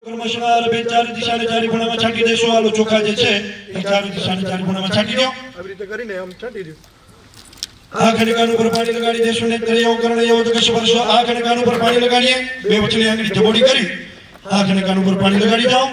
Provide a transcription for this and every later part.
कर्मशनार बे चार दिशाने चारी ખૂણામાં છાંટી દેશો આલો ચોખા જે છે એ ચાર દિશાને ચારી ખૂણામાં છાંટી દો આવી રીતે કરીને આમ છાંટી દો આ ખડકાનું ઉપર પાણી લગાડી દેશો ને દરિયો કરણે એવો તો કશ વર્ષો આ ખડકાનું ઉપર પાણી લગાડીએ બે વચલી આંગળી ઢબોડી કરી આ ખડકાનું ઉપર પાણી લગાડી જાઓ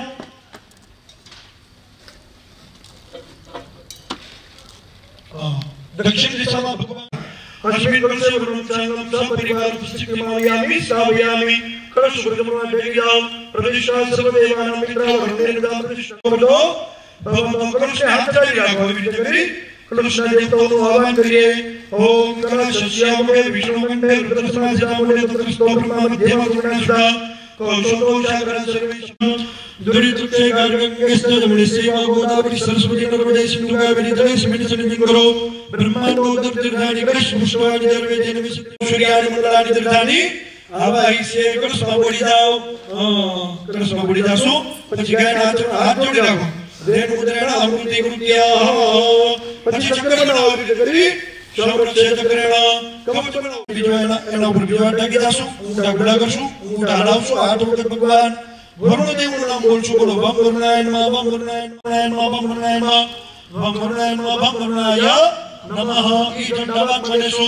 दक्षिण दिशा में भगवान अस्मिन् वर्षे ब्रह्मचार्यं सपरिवार पुष्टिमायामि सावयामि कलश ब्रह्मवान देव्यां प्रतिष्ठा सर्वदेवानां मित्रावरणेन प्रतिष्ठा करो भगवान कलश से हाथ डाली राखो विधि करी कलश देवताओं નું આહવાન કરીએ ઓમ કલશસ્યામે વિષ્ણુમંડે રુદ્રસમાજનામોને તત્રસ્તોબ્રહ્મા મધ્યમાં ગુણાસ્તા કૌશલો જાગરણ સર્વેષાં दुरितुचे गार्गंगेस्ते जमुनिसेवा गोदावरी सरस्वती नर्मदे सिंधु कावेरी जलेस्मिन् सन्निधिं करो ब्रह्मांडो दर्दर्धानि करिष् पुष्पाणि दर्वेदेन विसिद्धि सूर्याणि मंडलानि दर्धानि आवाहिसे कलशમાં બોડી જાઓ કલશમાં બોડી જાશો પછી ગાયના હાથ જોડી રાખો રેણુ ઉદરેણ અમૃતિ કૃત્યા પછી ચક્ર બનાવો રીતે કરી સંરક્ષે ચક્રેણ કવચ બનાવો બીજો એના ઉપર બીજો ટાકી જાશો ઊંડા ગુડા કરશું ઊંડા હલાવશો હાથ વખત ભગવાન वरुणदेव नाम बोलशो बोलो बम वरुणाय नमः बम वरुणाय नमः बम वरुणाय नमः बम वरुणाय नमः बम वरुणाय नमः ई जन डबाक बनेशो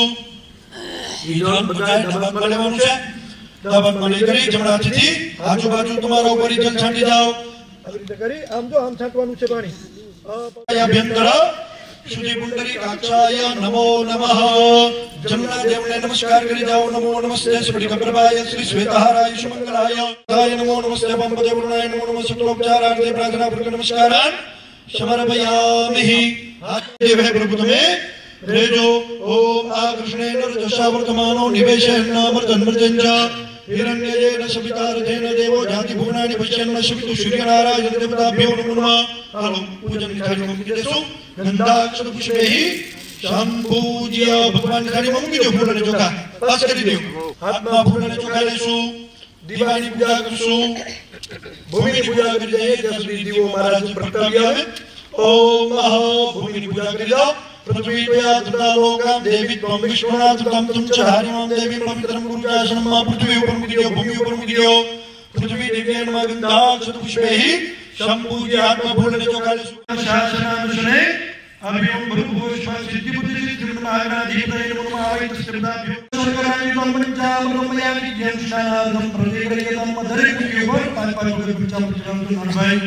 ई जन बजाय डबाक बनेવાનું છે डबाक બની કરી જમણા હાથથી આજુબાજુ તમારા ઉપર જલ છાંટી જાઓ આવી રીતે કરી આમ જો આમ છાંટવાનું છે પાણી અભ્યંતર शुचि पुंडरी काक्षाय नमो नमः जमुना देव ने नमस्कार करी जाओ नमो नमस्ते स्फटिक प्रभाय श्री श्वेतहाराय सुमंगलाय गाय नमो नमस्ते बंबदे वरुणाय नमो नमः शुक्लोपचारार्थे प्रार्थना पूर्वक नमस्कारान् समर्पयामि देव है प्रभु तुम्हें रेजो ओम आकृष्णेन रजसा वर्तमानो निवेशेन अमृतन्मृतञ्च हिरण्यजेन सवितार्थेन देवो जाति भुवनानि पश्यन्न सवितु सूर्यनारायण देवताभ्यो नमो नमः आलो पूजन कार्यक्रम कीदेशो गंधाक्षर पुष्पैः संपूज्य भगवान थाली में मूकी दो फूलने चोखा पास करी दो हाथ में फूलने चोखा लेशो दीवानी पूजा करशो भूमि की पूजा करी जाए जैसे दीवो महाराज प्रकटाव्या है ओम भूमि की पूजा करी जाओ पृथ्वी पया धृता लोकां देवी त्वं विष्णुनाथ त्वं तुम च हरिमां देवी पवित्रं गुरुजासनं मा पृथ्वी ऊपर मूकी दो भूमि ऊपर मूकी दो पृथ्वी दिव्येन मा गंधाक्षर पुष्पैः संपूज्य हाथ में फूलने चोखा लेशो शासनानुसरणे अभियम भूभुवस्व सिद्धि बुद्धि सिद्धिर्महागणाधिपतये नमो नमः आवाहितस्तेभ्यो सर्वराणि ब्रह्मणिचामृतमयामि ज्ञानशालाधं प्रदीपयेतं मधुरैकुट्योपर पांचपांचोगे पिचाम नरभाई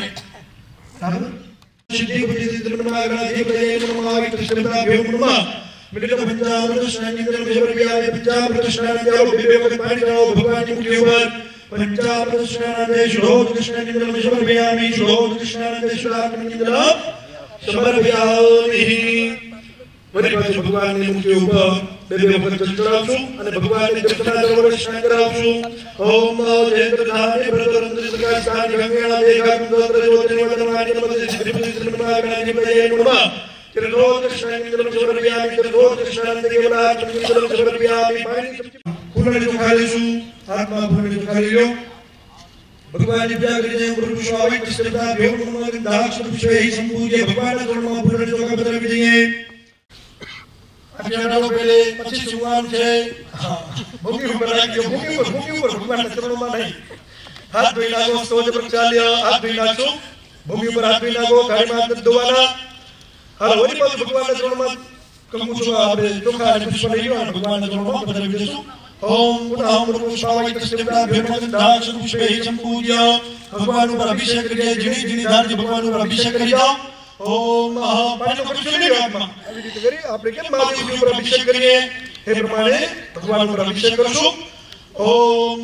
सिद्धि बुद्धि सिद्धिर्महागणाधिपतये नमो नमः आवाहितस्तेभ्यो नमः मिलित पंचामृत स्नानिन्द्रं विश्वव्याय पंचामृत स्नानिन्द्रो विवेक पाणि जाओ भगवान की मुट्ठियों पंचामृत स्नानंदे शुद्धोद कृष्णनिन्द्रं विश्वव्यामि शुद्धोद कृष्णनिन्द्र शुद्धात्मनिन्द्र समर्पयामि वरी पाछे भगवान ने मुक्ति ऊपर बेबे वखत चढ़ावशु અને ભગવાન ની દર્શના દરવડે સ્નાન કરાવશુ ઓમ જયંત્રધાને ભરતરંદ્રિતકા સ્થાન ગંગા દેખા કુંદ્ર જ્યોતિને વદનવાણી નમસ્તે શ્રીપતિ શ્રીમન્નારાયણ ભજે નમઃ ત્રિલોક કૃષ્ણેન્દ્રમ સમર્પયામિ ત્રિલોક કૃષ્ણાનંદ કેવલાત્મનિન્દ્રમ સમર્પયામિ પાણી ફૂલને ચોખા લેશું હાથમાં ફૂલને ચોખા લઈ લો भगवान पूजा करिए गुरु स्वामी कृष्णदा भ्यो नमः गंधाक्षर पुष्पैः संपूज्य भगवान चरणों में फूलने चोखा पधर विजये अज्ञानो पहले પછી સુવાન છે ભૂમિ ઉપર રાખજો ભૂમિ ઉપર ભગવાન ચરણોं में नहीं हाथ धोई लागो સ્તોજ પ્રક્ષાલ્ય हाथ धोई लागो भूमि ઉપર हाथ धोई लागो ગાડી માં હાથ ધોવાના હાલ વળી પાછું ભગવાન ચરણોं में કમુછો આપણે ચોખા અને પુષ્પ લઈ લો અને ભગવાન ચરણોं में પધર વિજેશું ओम पुनः गुरु स्वामी कृष्णदा भ्यो नमः गंधाक्षर पुष्पैः संपूज्य भगवान पर अभिषेक करिए जिनी जिनी धार भगवान पर अभिषेक करी जाओ ओम पानी को कुछ नहीं आत्मा આવી રીતે કરી આપણે કેમ મહાદેવ ઉપર અભિષેક કરીએ हे प्रमाणे भगवान पर अभिषेक करशु ओम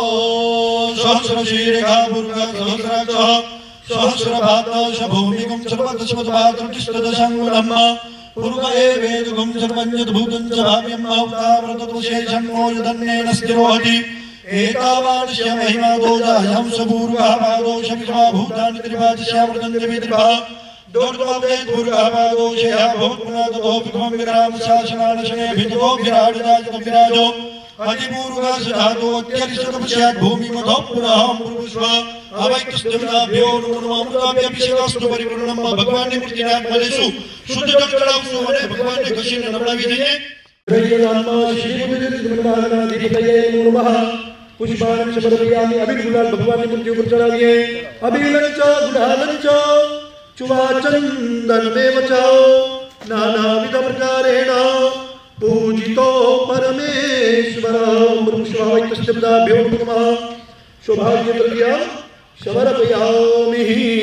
सहस्रशीरेखा भूर्गा सहस्राक्षः सहस्रभातश भूमिकं सर्वदशमद्भातृष्टदशाङ्गुलम् पूर्व एवेदुगं सर्वञ्जत भूतं च भाव्यं मावताव्रतदोषेषं नो यदन्नेन स्थिरोहति एतावानस्य महिमा दोजायं सपूर्वः पादोष विश्वा भूतानि त्रिवाचस्यामृतं त्रिविद्भः दोर्द्वादे पूर्वः पादोषया भवत्पुनादो विघ्मं विराम शासनानशने भितो विराजराजत विराजो अधिपूर्वः सधातो अत्यरिष्टतपस्यात् भूमिमधो पुनः पूर्वस्व अवैतस्तेभ्यो नमो नमः अमृताभ्यभिषेकास्तु परिपूर्णं भगवान ने मूर्तिना मलेषु शुद्ध जल चढ़ावशु અને ભગવાન ને ઘસીને નવડાવી દઈએ શ્રી ગુરુનાનક શ્રી ગુરુદેવ બ્રહ્માનાધિપતયે નમઃ पुष्पाणि समर्पयामि अबीर गुलाल भगवान की मूर्ति ऊपर चढ़ाइए अबीरंच गुलालंच चुवाचंदनमेव च नानाविध प्रकारेण पूजितो परमेश्वर पुष्पावैतस्यब्दाभ्यो नमः सौभाग्यद्रव्यं समर्पयामि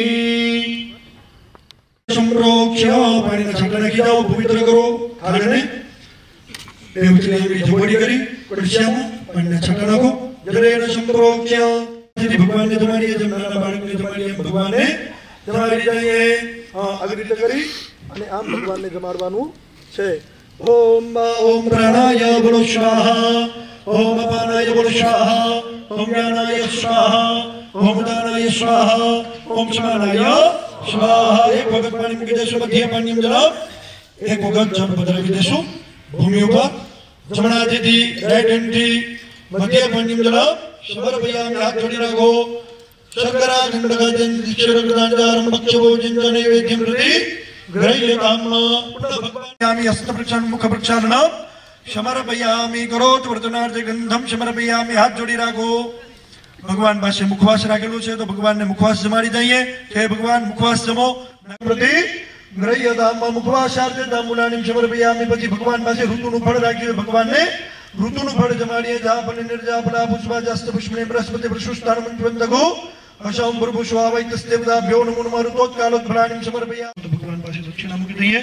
संप्रोक्ष्य पानी का छकड़ा की जाओ पवित्र करो थाने देवचर्या की जोड़ी करी कृष्ण पानी का छकड़ा को जलेन संप्रोक्ष्य यदि भगवान ने तुम्हारी ये जमना बालक ने तुम्हारी भगवान ने तुम्हारी जाइए अग्रित करी અને આમ ભગવાનને જમાડવાનું છે ओम प्राणाय बोलो स्वाहा ओम अपानाय बोलो स्वाहा ओम ज्ञानाय स्वाहा ओम दानाय स्वाहा ओम समानाय स्वाहा एक भगत पानी में देशो मध्य पानी में जला एक भगत जल पदर विदेशो भूमि ऊपर जमनादि थी राइट हैंड थी मध्य पानी में जला समर्पयामि हाथ जोड़ी रखो शर्करा गंडका जन दीक्षर गदांजारम भक्षभोजन नैवेद्यं प्रति ग्रह्यताम् पुनर्भगवामि हस्तप्रक्षालन मुखप्रक्षालन समर्पयामि करोतु वर्तनार्थे गंधम समर्पयामि हाथ जोड़ी राखो भगवान પાસે મુખવાસ રાખેલો છે તો ભગવાનને મુખવાસ જમાડી દઈએ કે ભગવાન મુખવાસ જમો પ્રતિ ગ્રહ્યતામ મુખવાસાર્થે તાંબુલાની સમર્પયામિ પછી ભગવાન પાસે ઋતુનું ફળ રાખ્યું ભગવાનને ઋતુનું ફળ જમાડીએ જાપન નિર્જાપના પુષ્પાજાસ્ત પુષ્પને બૃહસ્પતિ વૃષુસ્તાન મંત્વંતગો अशम प्रभुष्वावैतस्तेवदाभ्यो नमो नमः ऋतोत्कालोत्फलानिं समर्पयामि भगवान पासे दक्षिणा मुक्ति दीजिए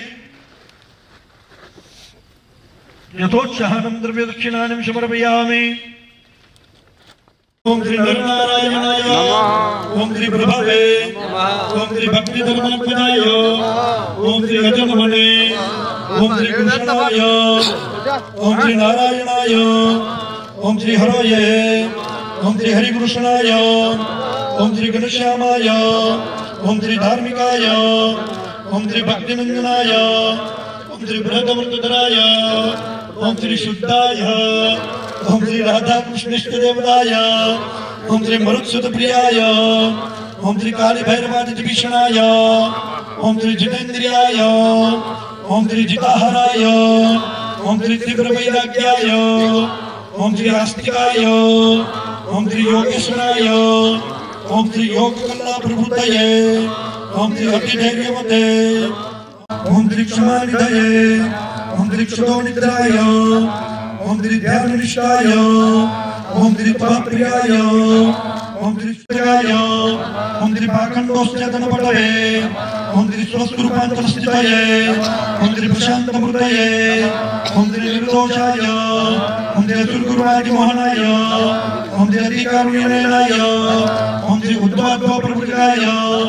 यथोत्साहनं द्रव्य दक्षिणानिं समर्पयामि ओम श्री नरनारायणाय नमः ओम श्री प्रभवे नमः ओम श्री भक्ति धर्मात्मनाय ओम श्री अजन्मने ओम श्री कृष्णाय ओम श्री नारायणाय ओम श्री हरये ओम श्री हरि कृष्णाय ओम श्री घनश्यामाय ओम श्री धार्मिकाय ओम श्री भक्तिनंदनाय ओम श्री बृहदमृतधराय ओम श्री शुद्धाय ओम श्री राधा कृष्णेष्ट देवताय ओम श्री मरुत्सुत प्रियाय ओम श्री काली भैरवादिति भीषणाय ओम श्री जितेन्द्रियाय ओम श्री जिताहराय ओम श्री तीव्र वैराग्याय ओम श्री आस्तिकाय ओम श्री योगेश्वराय ओम श्री योग कला प्रभुतये ओम श्री अतिधैर्यवते ओम श्री क्षमानिधये ओम श्री क्षतोनिद्राय ओम श्री ध्याननिष्ठाय ओम श्री त्वप्रियाय ओम श्री सुराय ओम श्री पाखंडोश्चेतनपटवे ओम श्री स्वस्वरूपान्तरस्थितये ओम श्री प्रशान्तमृतये ओम श्री निर्दोषाय ओम श्री असुरगुरुवादिमोहनाय ओम श्री अतिकारुण्यनयनाय ओम श्री उद्धवाद्वा प्रभुकाय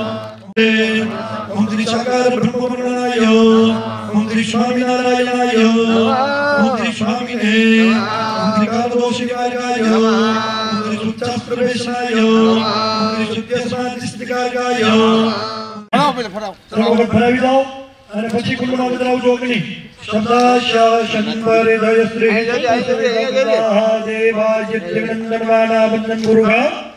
ओम श्री साकार ब्रह्मवर्णनाय ओम श्री स्वामीनारायणाय ओम श्री स्वामिने ओम श्री कालदोषिकाय ओम श्री सुच्चास्त्रवेशाय ओम श्री सुत्यस्मादिस्तिकाय फटाफट फरावी जाओ અને પછી કુંડમાં બદલાવજો અગ્નિ સદાશા શંકર જય શ્રી મહાદેવાય ત્રિગણંદનવાના બંધન ગુરુહા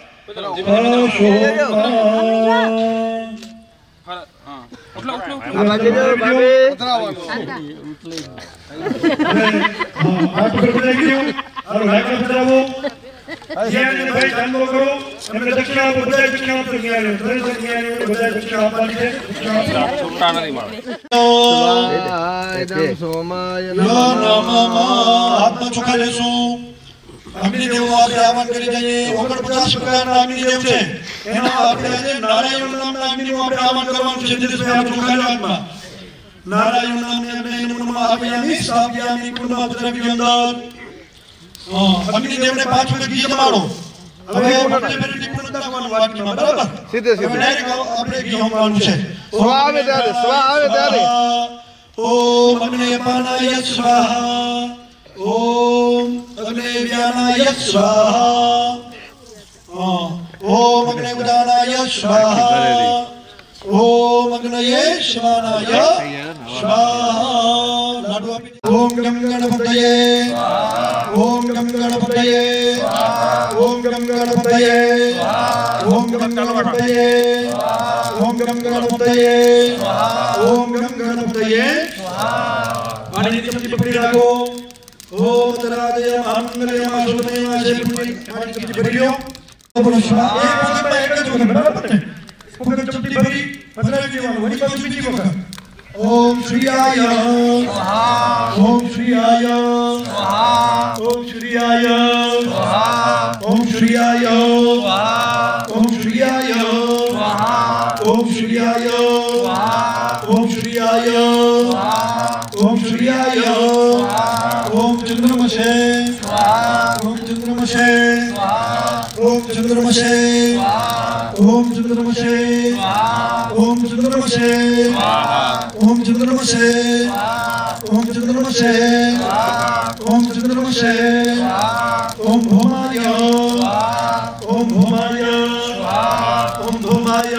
भाई जानवर करो हमने दक्षिणा पर बजाय दक्षिणा पर किया है बजाय दक्षिणा वाली है छोटा नहीं मारे एकदम सोमाय नमः आत्मा चोखा लेसु अग्निदेव આપણે આહવાન કરી જઈએ 49 પ્રકારના અગ્નિદેવ છે એનો આપણે આજે નારાયણ નામના અગ્નિનું આપણે આહવાન કરવાનું છે જેથી આપણે ચોખા આત્મા નારાયણ નામના અગ્નિનું નમઃ આપયામિ સ્થાપ્યામિ કુંડમાં દ્રવ્ય અંદર अग्निदेव ने 5 वखत घी जमाड़ो હવે આપણે ફરી ટીપણ નાખવાનું વાક્યમાં બરાબર સીધે સીધે ડાયરેક્ટ આપણે ઘી હોમવાનું છે સ્વા આવે ત્યારે ઓમ અગ્નિપાનાય સ્વાહા ओम अग्निव्यानाय स्वाहा ओम अग्निउदानाय स्वाहा ओम अग्नये श्वानाय स्वाहा ओम गम गणपतये ओम गम गणपतये ओम गम गणपतये ओम गम गणपतये ओम गम गणपतये ओम गम गणपतये पानी की चमची पकड़ी रखो ओम तरादय मंगलय माशुमय माशेपुरी माशेपुरी भरियो बोलो शिवा एक बार एक जो बराबर है पकड़ चपटी भरी 15 की वाला वही बात भी होगा ओम श्रीयाय स्वाहा ओम श्रीयाय स्वाहा ओम श्रीयाय स्वाहा ओम श्रीयाय स्वाहा ओम श्रीयाय स्वाहा ओम श्रीयाय स्वाहा ओम श्रीयाय स्वाहा ओम श्रीयाय स्वाहा ओम चंद्रमसे स्वाहा ओम चंद्रमसे स्वाहा ओम चंद्रमसे स्वाहा ओम चंद्रमसे स्वाहा ओम चंद्रमसे स्वाहा ओम चंद्रमसे ओम चंद्रमसे ओम चंद्रमसे ओम भौमाय ओम भौमाय ओम भौमाय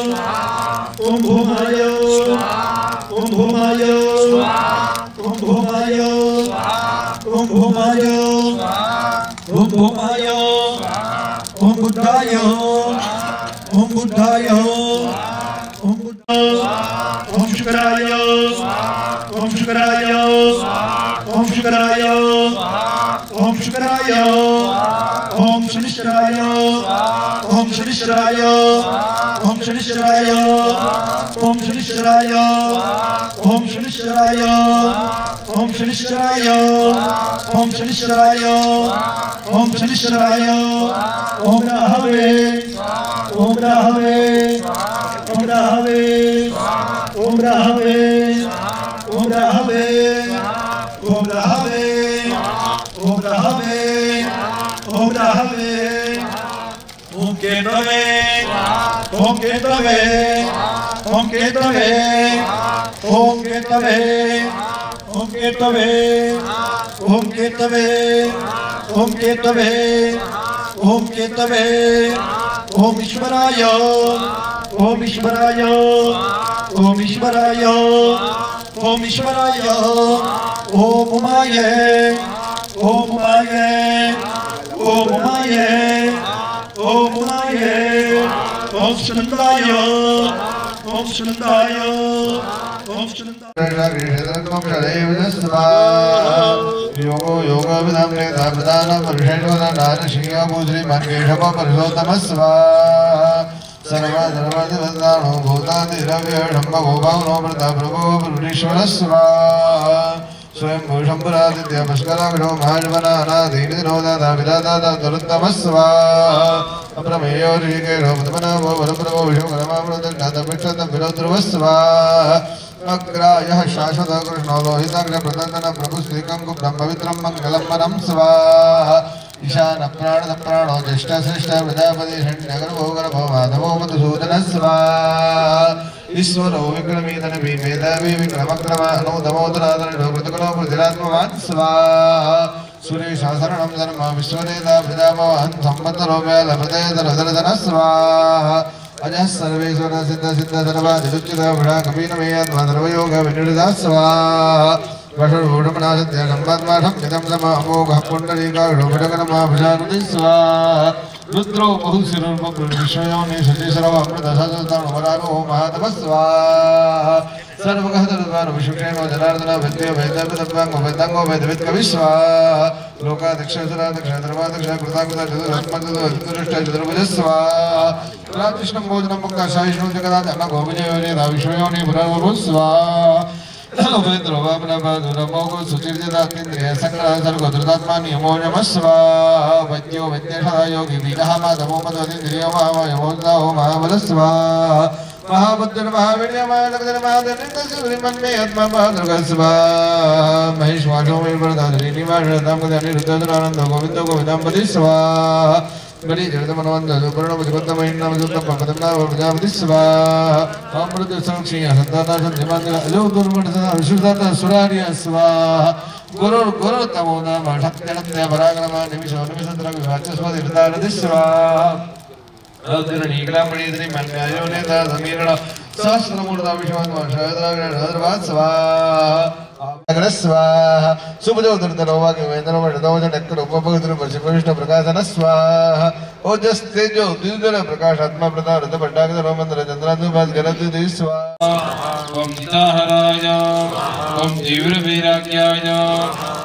ओम भौमाय ओम भौमाय ओम भौमाय ओम भौमाय ओम भौमाय ओम बुद्धाय ओम बुद्धाय ओम ओम शुक्राय ओम शुक्राय ओम शुक्राय ओम शुक्राय ओम शनिश्चराय ओम शनिश्चराय ओम शनिश्चराय ओम शनिश्चराय ओम शनिश्चराय ओम शनिश्चराय ओम शनिश्चराय ओम शनिश्चराय ओम राहवे ओम राहवे ओम राहवे ओम राहवे ओम राहवे ओम राहवे ओम राहवे ओम राहवे ओम केतवे ओम केतवे ओम केतवे ओम केतवे ओम केतवे ओम केतवे ओम केतवे ओम केतवे ओम ईश्वराय ओम ईश्वराय ओम ईश्वराय ओम ईश्वराय ओम उमाय ओम उमाय ओम उमाय ओम उमाय ओम सुनंदाय ओम सुनंदाय ओम योगो योग विदम नेता प्रधान पुरुषेण श्री श्री मंगेशम पुरुषोत्तमस्वा सर्व धर्मदिवदानो भूतादिरव्य शंभ गोपावनो प्रता प्रभो पुरुषेश्वरस्वा स्वयं भूषंपुरादित्य पुष्कराक्षो महाजमनानादीनिरोदाता विदाता तरुत्तमस्वा अप्रमेयो ऋषिकेशो पद्मनाभो वरप्रभो विष्णुकरमामृतज्ञातभिक्षतं विरोध्रुवस्वा अग्रायः शाश्वत कृष्णो लोहिताग्रप्रदन्दन प्रभुश्रीकं गुप्तं पवित्रं मङ्गलं परं स्वाहा ईशान प्राणो ज्येष्ठश्रेष्ठ प्रजापति शण्यगर्भो गर्भो माधवो मधुसूदनः स्वाहा ईश्वरो विक्रमीतन मेधावी विक्रमक्रमानुतमोदरादरणो कृतकरो प्रतिरात्मवान् स्वाहा सुरेशासरणं धर्म विश्वनेता प्रजापवहन् संवत्सरो व्यालभते धरधरधनः स्वाहा अजः सर्वेश्वर सिद्ध सिद्ध सर्वाधिरुचित विषा कपीनमेयद्वधर्वयोग विनिर्दा स्वाहा वषडूढमनासत्य सम्पद्माषं मिदं समोघः पुण्डरीकाक्षोभटकरमाभिषानुति स्वाहा रुद्रो बहुशिरुर्बहुर्विश्वयोनि शशिशरवमृतसततनुवरारो महातपः स्वाहा सर्वगहतरुद्वार विश्वक्षेम जनार्दन वैद्यो वैद्यपितत्वाङ्गो वैद्याङ्गो वैद्यवित्कविः स्वाहा लोकाध्यक्षसुराध्यक्ष धर्माध्यक्ष कृताकृता चतुरस्मद्दुष्ट चतुर्भुजः स्वाहा कृष्णं भोजनं मुक्ता सायिष्णु जगदात् अन्नगो विजयोनि विश्वयोनि पुनर्वभुः स्वाहा उपेन्द्रो वामनपादुरमोघो सुचिर्जितात्मिन्द्रिय संग्रह सर्गो धृतात्मा नियमो नमः स्वाहा वैद्यो वैद्येशः योगी वीरः माधवो मध्वदिन्द्रियो महामयमोदाहो महाबलः स्वाहा महाभद्र महावीर्यमानगदर महादनिन्दसूरिमन्मे आत्मापादुर्गः स्वाहा महेश्वासो मेर्वरदाधरीनिवासदामगदनिरुद्धरानन्दो गोविन्दो गोविन्दाम्बति स्वाहा बलि जगतमनवन्द सुपर्णपतिपत्तमैन्नमसुत्तपदम्नाव प्रजापति स्वाहा अमृत संक्षीय सन्ताना सन्धिमान्दिर अजोदुर्मठसदा विशुद्धाता सुरार्य स्वाहा गुरुर्गुरुतमो नाम षट्यनन्द्य पराक्रम निमिषो निमिषत्र विभाज्य स्वधिरतारति स्वाहा अग्रणीकलामणीधरी मन्यायो नेता समीरण सहस्रमूर्ता विश्वात्मा स्वाहा स्वाहा सुभजो दुर्धरो वाक्यवेन्द्रो वषदो जटक्करोपभगद्रो वशिष्ठ प्रकाशन स्वाहा ओजस्तेजो द्विजल प्रकाशात्मा प्रदान रथ भट्टागधरो मंत्र चंद्रादुभास गणद्विति स्वाहा ओम सीताहराय ओम तीव्र वैराग्याय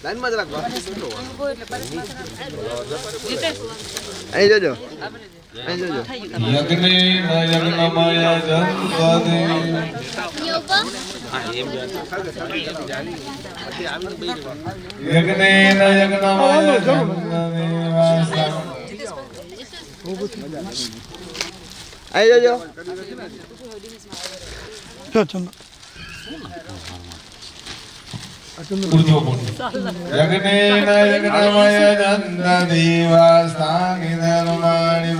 લાઈનમાં જ રાખવા અહીં જોજો અહીં જોજો યજ્ઞે યજ્ઞમય જંતદે યજ્ઞે યજ્ઞમય જંતદે અહીં જોજો યજ્ઞેન યજ્ઞમય જંતદીવાસ્તાનિ ધર્માણિ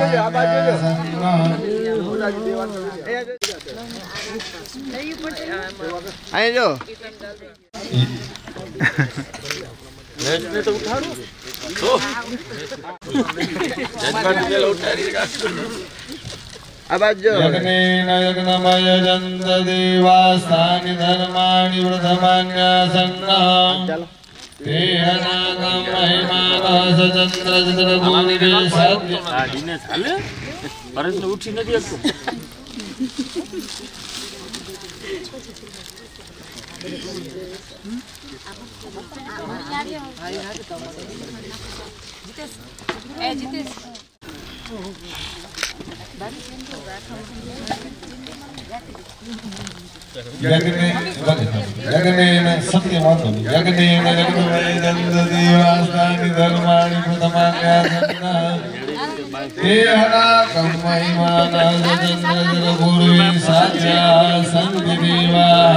અહીં જો આ બાજુ યજ્ઞેન યજ્ઞમય જંતદીવાસ્તાનિ ધર્માણિ વૃધમાન્યાસન્ના તે અનાગમ મહિમાનસ ચંદ્રચંદ્રભૂમિ સત્ય ગાડીને ચાલે પરત ઉઠી નથી શકતો યજ્ઞેન સત્ય માતો યજ્ઞેન યજ્ઞમય જંતદીવાસ્તાનિ ધર્માણિ વૃધમાન્યાસન્ના તે અનાગમ મહિમાનસ ચંદ્રચંદ્રભૂમિ સત્ય સંધિદેવા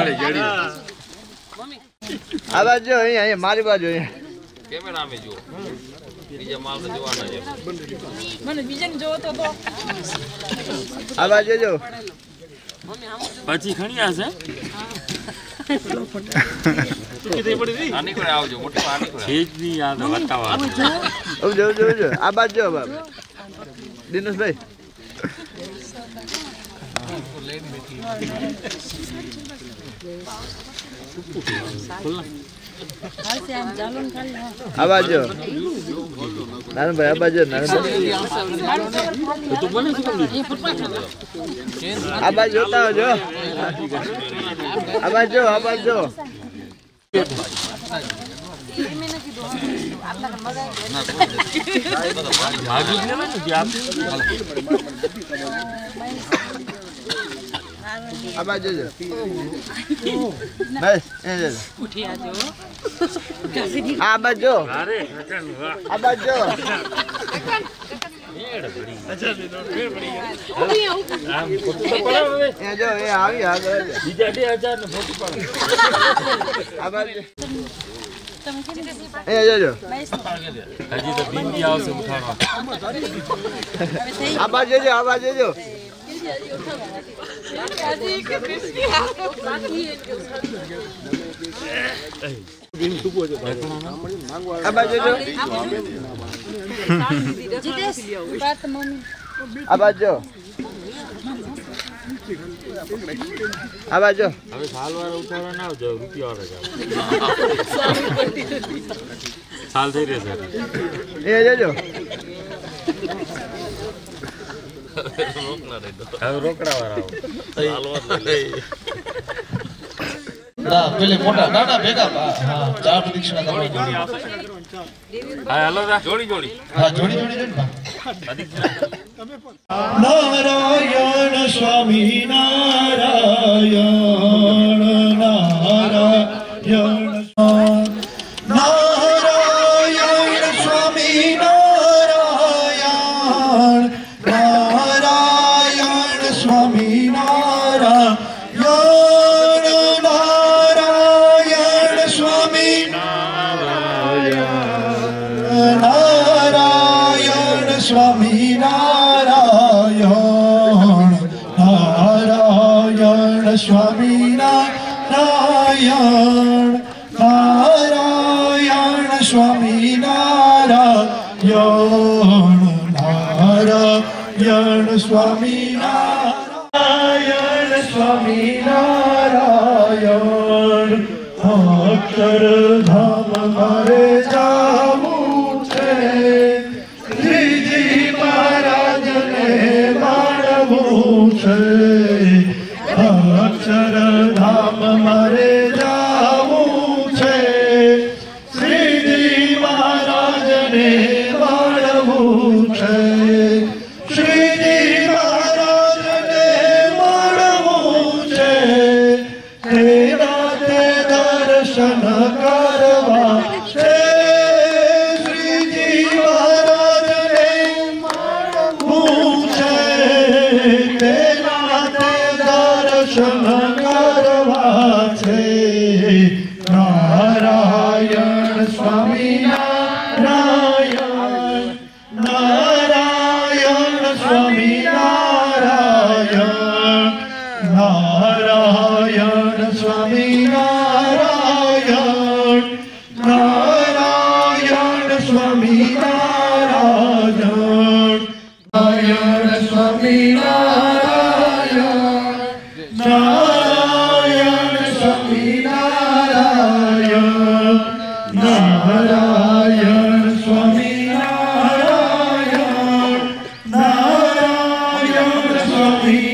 આ બાજુ અહીં મારી બાજુ અહીંયા કેમેરા અમે જુઓ બીજા માલ જોવાના છે મને બીજાને જોવો તો આ બાજુ જો પછી ખણી આશે આની કોઈ આવજો મોટી આની કોઈ છેજ ની યાદ વટાવા જો આ બાજુ જો બાપ દિનેશભાઈ આ બાજુ નારાયણભાઈ આ બાજુ નારાયણભાઈ આ બાજુ જોતા આવજો આ બાજુ આ બાજુ જો બસ આ બાજુ આ બાજુ જો એ આવી આગળ બીજા 2000 ને ફોટો પાડો આ બાજુ એ જોજો હજી તો બિંદી આવશે ઉઠાડવા આ બાજુ જો આ બાજુ જો આ બાજુ જો આ બાજુ આ બાજુ હવે સાલવાર ઉઠાડવા ના આવજો રૂપિયા વાળા જાવ સાલ થઈ રહેશે એ જોજો હવે રોકડા વાળા ના પેલે મોટા નાના ભેગા હા ચાર પ્રદક્ષિણા કરવા હા હાલો જોડી હા જોડી ને નારાયણ સ્વામી નારાયણ નારાયણ નારાયણ સ્વામી નારાયણ નારાયણ સ્વામી નારાયણ નારાયણ સ્વામી નારાયણ સ્વામી નારાયણ નારાયણ સ્વામી નારાયણ નારાયણ સ્વામી નારાયણ નારાયણ સ્વામી નારાયણ સ્વામી નારાયણ અક્ષરધામ મારે જાવું છે શ્રીજી મહારાજને માણવું છે અક્ષરધામ મારે જાવું છે શણગારવા છે. નારાયણ સ્વામી નારાયણ, નારાયણ સ્વામી નારાયણ, નારાયણ સ્વામી નારાયણ, નારાયણ સ્વામી નારાયણ, નારાયણ સ્વામી નારાયણ, નારાયણ સ્વામી નારાયણ, નારાયણ સ્વામી નારાયણ, નારાયણ સ્વામી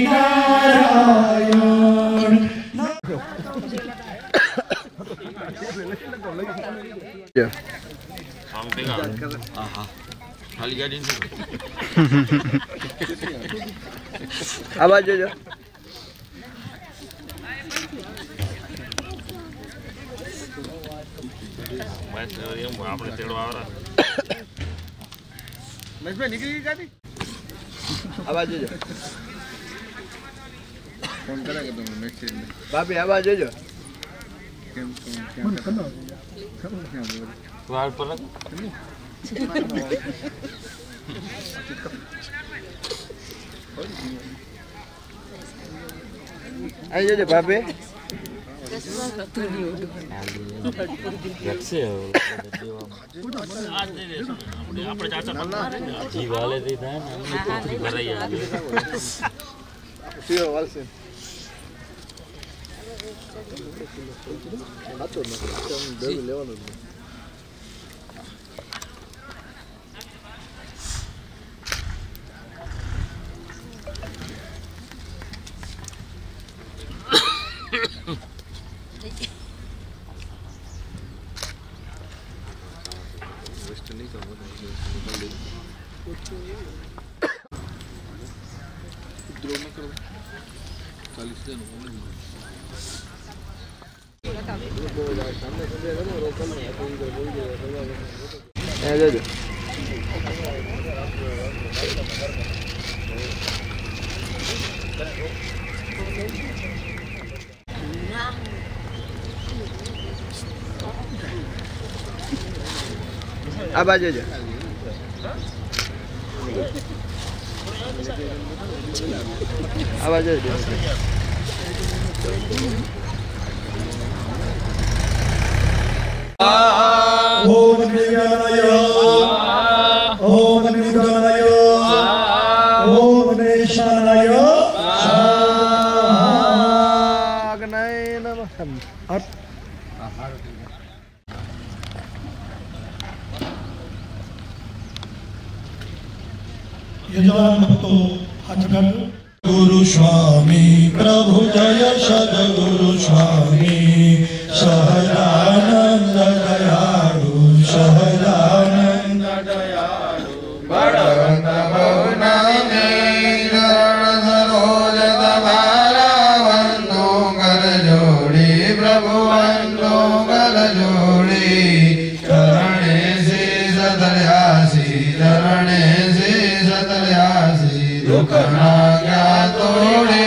નારાયણ. ખાલી ગાડી આ બાજુ જોજો. આપણે તેડવા આવરા નીકળી ગઈ ગાડી. આ બાજુ જોજો. ભાભી આ બાજુ જોજો. વાર પર અહીં જોજો ભાભી. આપણે ચાચા જી વાલે થી થાય ને અમને ભરાઈ આવે. શિયો વાલસે. લેવાનું જોજો. આ બાજુ જો. આ બાજુ જો. ઓમ નિર્ગણાય, ઓમ નિર્ગણાય, ઓમ નિશાનાય. અગ્નય નમઃ. યજમાન ભક્તો હાથ કાઢો. ગુરુ સ્વામી પ્રભુ જય સદગુરુ સ્વામી સહજાનંદ દયાળુ, સહજાનંદ દયાળુ. બળવંત ભવનાને ચરણ સરોજ તમારા વંદો કર જોડી, પ્રભુ વંદો કર જોડી. ચરણે શીશ ધર્યાસી, ચરણે શીશ ધર્યાસી, દુઃખ ના ક્યાં તોડે.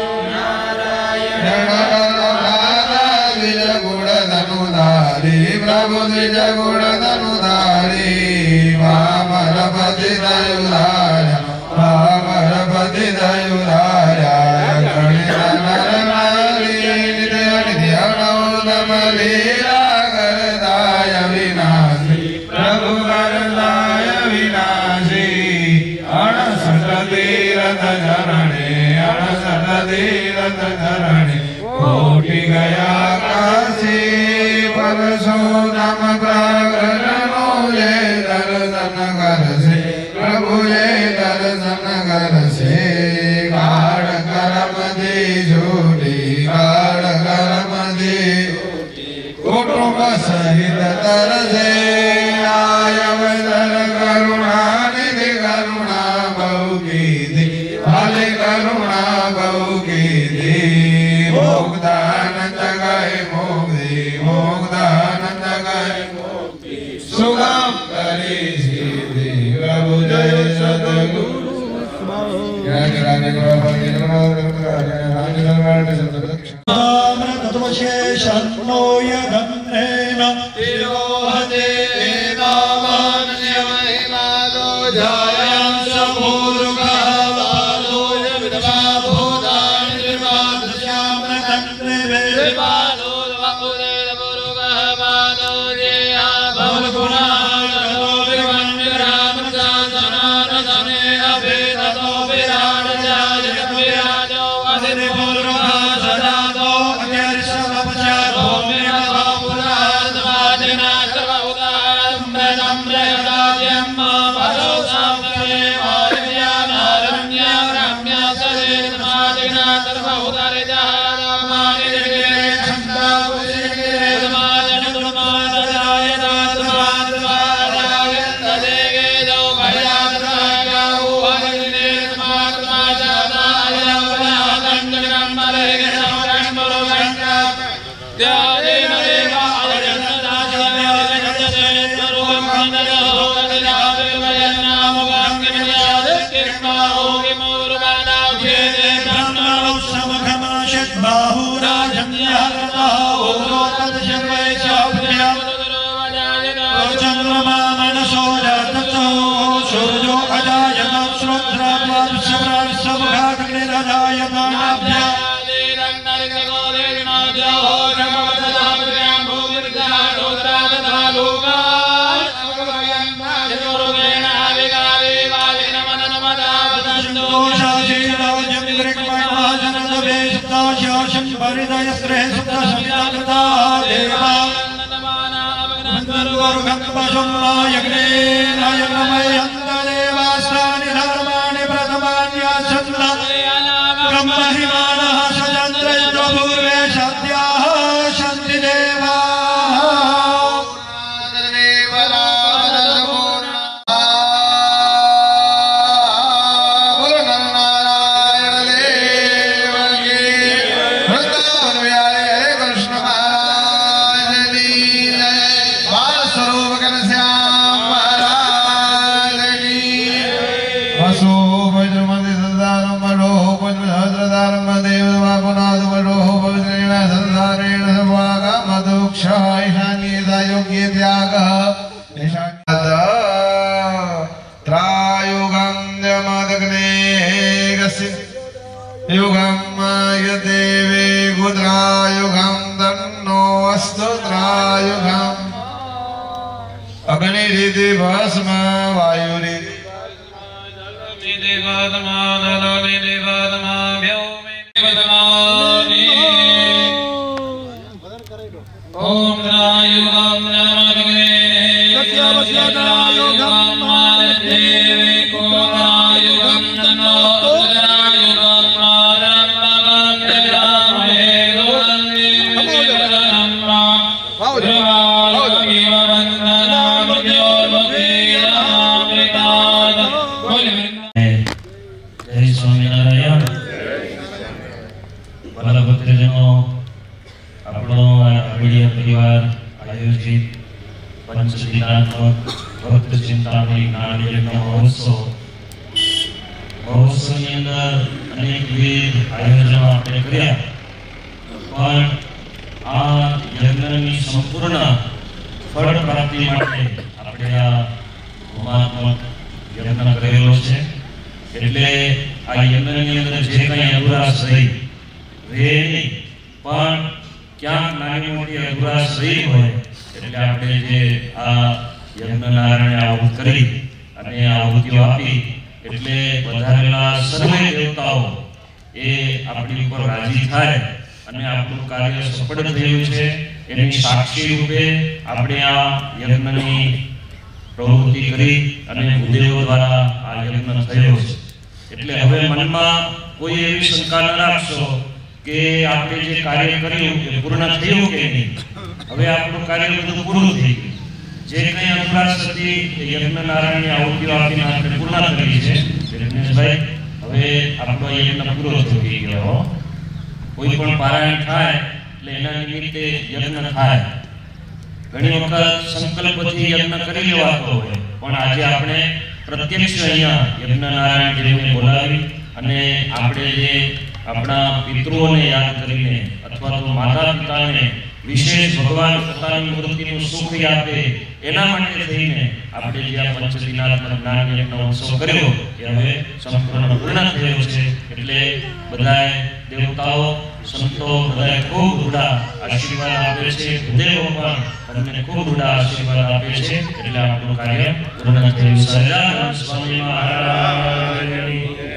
પ્રભુ દ્વિજ ગુણ ધનુધારી, વામરપતિ દયુધાર્યા, વામરપતિ દયુધાર્યા. ગણિત નર નારી નિધિ અણૌતમ લીલા કરદાય વિનાશી, પ્રભુ કરદાય વિનાશી. અણસઠ તીરથ ચરણે, અણસઠ તીરથ ચરણે, કોટી ગયા કાશી. પરશુરામ પ્રગટનો જે દર્શન કરશે, પ્રભુ જે દર્શન કરશે. ગાઢ કરમથી છૂટી, ગાઢ કરમથી કુટુંબ સહિત તરસે. આયવદર કરુણા નિધિ, કરુણા બહુ કીધી, ભાલે કરુણા બહુ કીધી. મુક્તાનંદ ગયે મુક્તિ, મુક્તાનંદ ગયે મુક્તિ. સુગમ કરી સિદ્ધિ, પ્રભુ જય સદગુરુ. तत्वशेषन्नो यदन्नेन तिरोहते एतावान्यमहिमादो ध्यायां समूरुखः बालोय विद्मा भूतानि निर्वादश्याम्नतन्त्रे विद्वानो वपुरेण पुरुखः बालो जेहा भवगुणागतो विवन्यरामचासनानदने अभेदतो विराडजाय विराजो अधिनिपुरुखः सदातो अग्निर्षवपचारो मेनभापुरादवादिना सर्वउदारम्भ्रदम्भ्रयदाद्यं मामरो साम्ये मारव्यानारण्यं रम्या सरेतमादिना सर्वउदारिजहारामानि जगे छन्दापुषिगे समाजनुमादराय दातमादवादाय तदेगे जो भयाद्रागाउ हरिणे समात्माजादाय वनादण्डनं मरेगे समरणमुरुगण्डा ध्यानेन देवा अजन्नदाजव्याजगजसे स्वरूपं खन्दयो गदिनाभिमयन्नामुगाङ्गिमयादकिर्माहोगिमोरुवादाभ्येदे चन्द्रमा मनसो जातसो सूर्यो अजायत श्रोत्रात्माविश्वमुखाग्निरजायतानाभ्या देवास्तानि धर्माणि प्रथमान्यासन्त ब्रह्महिमानः सचन्द्रयन्तो पूर्वे सद्याः सन्ति देवाः युगं यदेवे गुद्रायुगं तन्नो अस्तु त्रायुगम् अग्निरिति भस्म वायुरिति ओम त्रायुगं नमग्ने सत्यावस्यायुगं मादेवे कोरायुगं तन्नो परिवार आयोजित पंचदिनात्मक भक्त चिंतामणी ज्ञान यज्ञ महोत्सवની અંદર અનેકવિધ આયોજનો આપણે કર્યા પણ આ યજ્ઞની સંપૂર્ણ ફળ પ્રાપ્તિ માટે આપણે આ હોમાત્મક યજ્ઞ કરેલો છે એટલે આ યજ્ઞની અંદર જે કંઈ અભ્યાસ રહી નહીં પણ ક્યાંક નાની મોટી અભ્યાસ રહી હોય એટલે આપણે જે આ યજ્ઞનારાયણ આહુત કરી અને આહુતિઓ આપી એટલે વધારેલા સર્વે દેવતાઓ એ આપણી ઉપર રાજી થાય અને આપણું કાર્ય સફળ થયું છે એની સાક્ષી રૂપે આપણે આ યજ્ઞની પ્રવૃત્તિ કરી અને ભૂદેવો દ્વારા આ યજ્ઞ થયો છે એટલે હવે મનમાં કોઈ એવી શંકા ન રાખશો કે આપણે જે કાર્ય કર્યું એ પૂર્ણ થયું કે નહીં હવે આપણું કાર્ય બધું પૂરું થઈ ગયું જે કંઈ અભ્યાસ હતી એ યજ્ઞનારાયણની આહુતિઓ આપીને આપણે પૂર્ણ કરી છે દિનેશભાઈ હવે આપણો યજ્ઞ પૂરો થઈ ગયો કોઈ પણ પારાયણ થાય એટલે એના નિમિત્તે યજ્ઞ થાય ઘણી વખત સંકલ્પથી યજ્ઞ કરી લેવાતો હોય પણ આજે આપણે પ્રત્યક્ષ અહીંયા યજ્ઞનારાયણ દેવને બોલાવી અને આપણે જે આપણા પિતૃઓને યાદ કરીને અથવા તો માતા પિતાને વિશેષ ભગવાન પોતાની મૂર્તિનું સુખ આપે એના માટે થઈને આપણે જે આ પંચદિનાત્મક જ્ઞાન યજ્ઞનો ઉત્સવ કર્યો એ હવે સંપૂર્ણ પૂર્ણ થયો છે. એટલે બધાએ દેવતાઓ સંતો બધાએ ખૂબ ઉડા આશીર્વાદ આપે છે. ગુરુદેવો પણ તમને ખૂબ ઉડા આશીર્વાદ આપે છે. એટલે આપણું કાર્ય પૂર્ણ થયું. સહજાનંદ સ્વામી મહારાજની